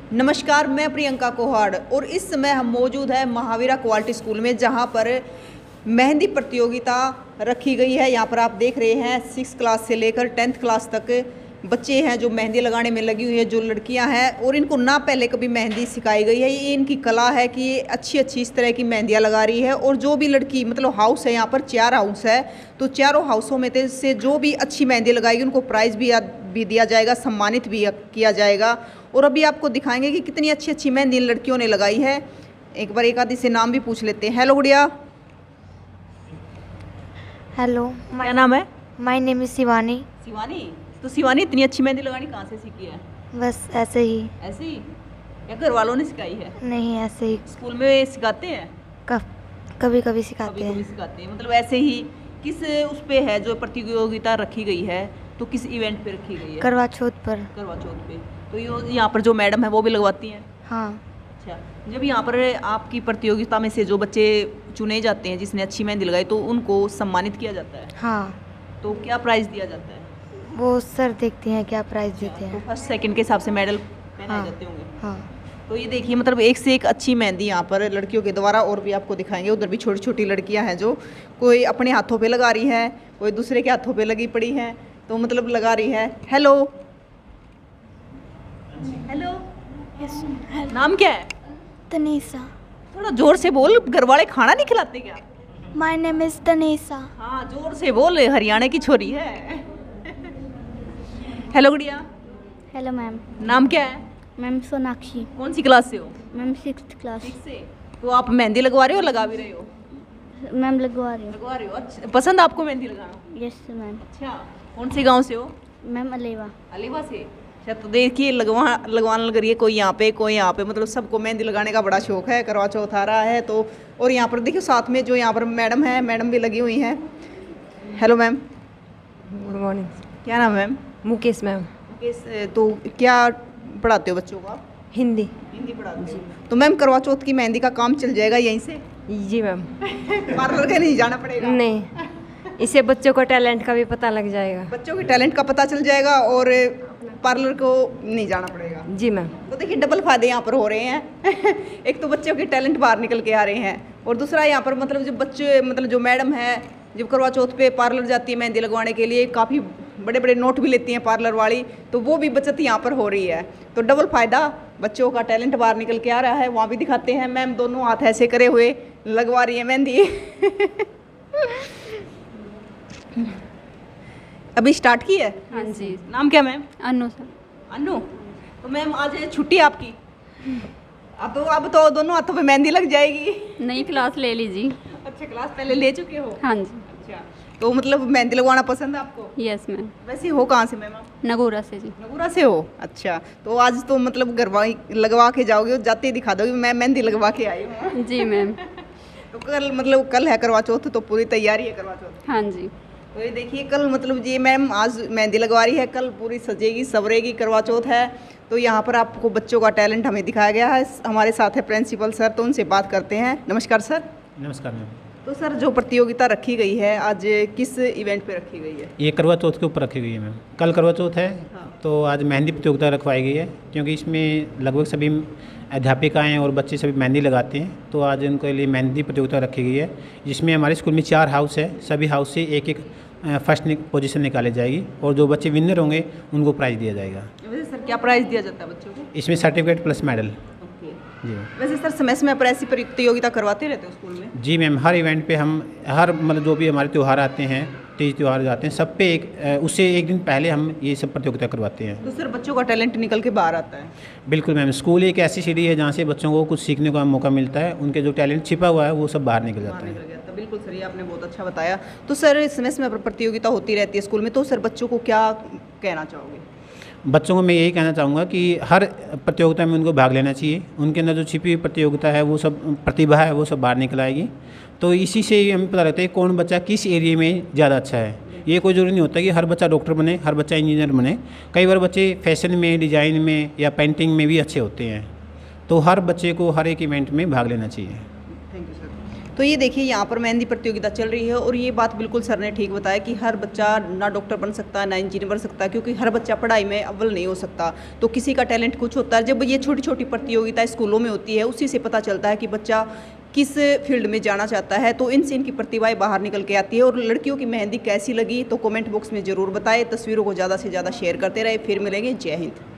नमस्कार, मैं प्रियंका कोहाड़ और इस समय हम मौजूद है महावीरा क्वालिटी स्कूल में, जहां पर मेहंदी प्रतियोगिता रखी गई है। यहां पर आप देख रहे हैं 6 क्लास से लेकर 10th क्लास तक बच्चे हैं जो मेहंदी लगाने में लगी हुई है, जो लड़कियां हैं, और इनको ना पहले कभी मेहंदी सिखाई गई है। ये इनकी कला है कि ये अच्छी इस तरह की मेहंदियाँ लगा रही है। और जो भी लड़की मतलब हाउस है, यहाँ पर 4 हाउस है, तो चारों हाउसों में से जो भी अच्छी मेहंदी लगाएगी उनको प्राइज़ भी दिया जाएगा, सम्मानित भी किया जाएगा। और अभी आपको दिखाएंगे कि कितनी अच्छी मेहंदी लड़कियों ने लगाई है। एक बार एक आदि से नाम भी पूछ लेते हैं। हेलो गुड़िया। हेलो, क्या नाम है? My name is Shivani. Shivani, तो शिवानी इतनी अच्छी मेहंदी लगानी कहाँ से सीखी है? बस ऐसे ही। ऐसे ही या घर वालों ने सिखाई है? नहीं, ऐसे ही। स्कूल में सिखाते हैं? कभी कभी सिखाते हैं। सिखाते हैं, मतलब ऐसे ही। किस उस पे है जो प्रतियोगिता रखी गई है, तो किस इवेंट पे रखी गई है? करवा चौथ पर। करवा चौथ पे। तो ये यहाँ पर जो मैडम है वो भी लगवाती हैं? हाँ। अच्छा, जब यहाँ पर आपकी प्रतियोगिता में से जो बच्चे चुने जाते हैं जिसने अच्छी मेहंदी लगाई, तो उनको सम्मानित किया जाता है? हाँ। तो क्या प्राइज़ दिया जाता है? वो सर देखते हैं क्या प्राइज़ देते हैं। तो फर्स्ट सेकंड के हिसाब से मेडल पहनाए जाते होंगे? हाँ। तो ये देखिए, मतलब एक से एक अच्छी मेहंदी यहाँ पर लड़कियों के द्वारा, और भी आपको दिखाएंगे। उधर भी छोटी छोटी लड़कियाँ हैं जो कोई अपने हाथों पे लगा रही है, कोई दूसरे के हाथों पे लगी पड़ी है, तो मतलब लगा रही है। हेलो हेलो, नाम क्या है? तनीसा। थोड़ा जोर से बोल, घर वाले खाना नहीं खिलाते क्या? My name is Tanisha. हाँ, जोर से बोल, हरियाणा की छोरी है। हेलो गुड़िया। Hello ma'am. नाम क्या है? मैम सोनाक्षी। कौन सी क्लास से हो? Ma'am 6th class. 6 से। तो आप मेहंदी लगवा रहे हो, लगा भी रहे हो? मैम लगवा रही हूँ। लगवा रहे हो, अच्छा। पसंद आपको मेहंदी लगाना? Yes ma'am. अच्छा, कौन से गांव से हो? मैम अलेवा। अलीवा से। अच्छा, तो देखिए लगवाने लग रही है, कोई यहाँ पे कोई यहाँ पे, मतलब सबको मेहंदी लगाने का बड़ा शौक है। करवा चौथ आ रहा है तो। और यहाँ पर देखिए साथ में जो यहाँ पर मैडम है, मैडम भी लगी हुई हैं। Hello ma'am. Good morning. क्या नाम है मैम? मुकेश मैम। मुकेश, तो क्या पढ़ाते हो बच्चों को आप? हिंदी। हिंदी पढ़ाते हो? तो मैम करवा चौथ की मेहंदी का काम चल जाएगा यहीं से? जी मैम। पार्लर के नहीं जाना पड़ेगा? नहीं, इससे बच्चों को टैलेंट का भी पता लग जाएगा। बच्चों के टैलेंट का पता चल जाएगा और पार्लर को नहीं जाना पड़ेगा। जी मैम। तो देखिए डबल फायदे यहाँ पर हो रहे हैं। एक तो बच्चों के टैलेंट बाहर निकल के आ रहे हैं, और दूसरा यहाँ पर मतलब जो बच्चे, मतलब जो मैडम है, जब करवा चौथ पे पार्लर जाती है मेहंदी लगवाने के लिए, काफ़ी बड़े बड़े नोट भी लेती हैं पार्लर वाली, तो वो भी बचत यहाँ पर हो रही है। तो डबल फ़ायदा, बच्चों का टैलेंट बाहर निकल के आ रहा है। वहाँ भी दिखाते हैं, मैम दोनों हाथ ऐसे करे हुए लगवा रही है मेहंदी। अभी स्टार्ट की है? हाँ जी। नाम क्या मैम? अनु सर। अनु। तो मैम आज छुट्टी आपकी? अब तो दोनों हाथों पे मेहंदी लग जाएगी। नई क्लास ले लीजिए। अच्छा, क्लास पहले ले चुके हो? हाँ जी। अच्छा, तो मतलब मेहंदी लगवाना पसंद है आपको? Yes ma'am. वैसे हो कहाँ से मैम आप? नगोरा से जी। नगुरा से हो? अच्छा, तो आज तो मतलब लगवा के जाओगे और जाते ही दिखा दोगे मैं मेहंदी लगवा के आई हूँ। जी मैम। तो कल मतलब कल है करवा चौथ, तो पूरी तैयारी है करवा चौथ? हाँ जी। तो ये देखिए कल मतलब ये मैम आज मेहंदी लगवा रही है, कल पूरी सजेगी सवरेगी, करवा चौथ है। तो यहाँ पर आपको बच्चों का टैलेंट हमें दिखाया गया है। हमारे साथ है प्रिंसिपल सर, तो उनसे बात करते हैं। नमस्कार सर। नमस्कार मैम। तो सर जो प्रतियोगिता रखी गई है आज किस इवेंट पे रखी गई है? ये करवा चौथ के ऊपर रखी गई है मैम। कल करवा चौथ है। हाँ। तो आज मेहंदी प्रतियोगिता रखवाई गई है, क्योंकि इसमें लगभग सभी अध्यापिकाएँ और बच्चे सभी मेहंदी लगाते हैं। तो आज उनके लिए मेहंदी प्रतियोगिता रखी गई है, जिसमें हमारे स्कूल में 4 हाउस है। सभी हाउस से एक एक फर्स्ट पोजीशन निकाली जाएगी, और जो बच्चे विनर होंगे उनको प्राइज़ दिया जाएगा। वैसे सर क्या प्राइज़ दिया जाता है बच्चों को? इसमें सर्टिफिकेट प्लस मेडल। जी। वैसे सर समय समय पर ऐसी प्रतियोगिता करवाते रहते हो स्कूल में? जी मैम, हर इवेंट पे हम हर मतलब जो भी हमारे त्यौहार आते हैं, तीज त्यौहार जाते हैं, सब पे उससे एक दिन पहले हम ये सब प्रतियोगिता करवाते हैं। तो सर बच्चों का टैलेंट निकल के बाहर आता है? बिल्कुल मैम, स्कूल एक ऐसी सीढ़ी है जहाँ से बच्चों को कुछ सीखने का मौका मिलता है। उनके जो टैलेंट छिपा हुआ है वो सब बाहर निकल जाता है। बिल्कुल सर, ये आपने बहुत अच्छा बताया। तो सर समय समय पर प्रतियोगिता होती रहती है स्कूल में, तो सर बच्चों को क्या कहना चाहोगे? बच्चों को मैं यही कहना चाहूँगा कि हर प्रतियोगिता में उनको भाग लेना चाहिए। उनके अंदर जो छिपी हुई प्रतियोगिता है, वो सब प्रतिभा है, वो सब बाहर निकल आएगी। तो इसी से हमें पता लगता है कौन बच्चा किस एरिया में ज़्यादा अच्छा है। ये कोई ज़रूरी नहीं होता कि हर बच्चा डॉक्टर बने, हर बच्चा इंजीनियर बने। कई बार बच्चे फैशन में, डिज़ाइन में या पेंटिंग में भी अच्छे होते हैं। तो हर बच्चे को हर एक इवेंट में भाग लेना चाहिए। Thank you sir. तो ये देखिए यहाँ पर मेहंदी प्रतियोगिता चल रही है और ये बात बिल्कुल सर ने ठीक बताया कि हर बच्चा ना डॉक्टर बन सकता है ना इंजीनियर बन सकता है, क्योंकि हर बच्चा पढ़ाई में अव्वल नहीं हो सकता। तो किसी का टैलेंट कुछ होता है। जब ये छोटी छोटी प्रतियोगिताएं स्कूलों में होती है उसी से पता चलता है कि बच्चा किस फील्ड में जाना चाहता है। तो इनसे इनकी प्रतिभाएं बाहर निकल के आती है। और लड़कियों की मेहंदी कैसी लगी तो कमेंट बॉक्स में ज़रूर बताएं। तस्वीरों को ज़्यादा से ज़्यादा शेयर करते रहे। फिर मिलेंगे। जय हिंद।